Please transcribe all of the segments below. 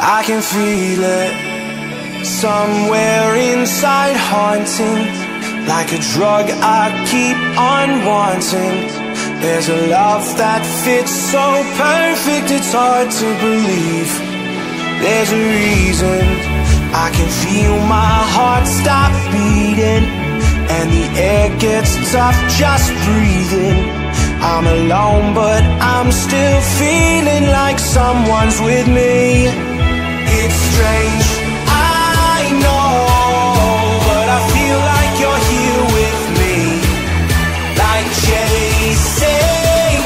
I can feel it somewhere inside, haunting, like a drug I keep on wanting. There's a love that fits so perfect, it's hard to believe. There's a reason I can feel my heart stop beating, and the air gets tough just breathing. I'm alone but I'm still feeling like someone's with me. It's strange, I know, but I feel like you're here with me, like chasing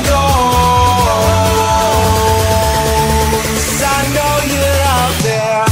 ghosts. I know you're out there.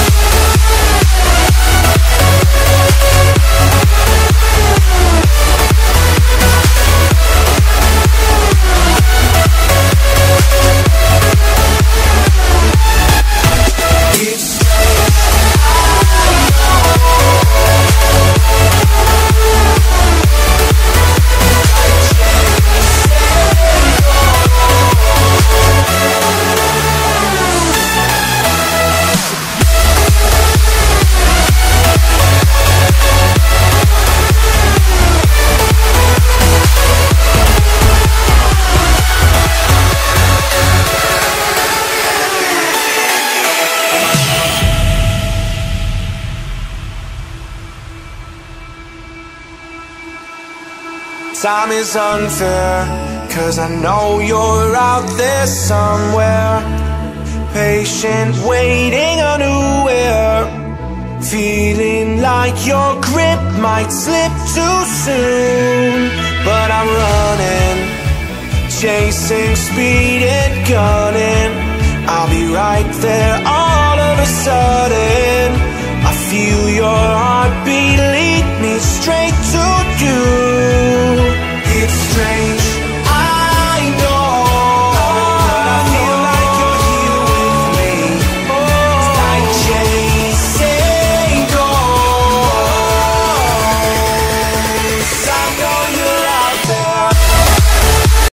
Time is unfair, 'cause I know you're out there somewhere, patient, waiting unaware, feeling like your grip might slip too soon. But I'm running, chasing speed and gunning. I'll be right there all of a sudden.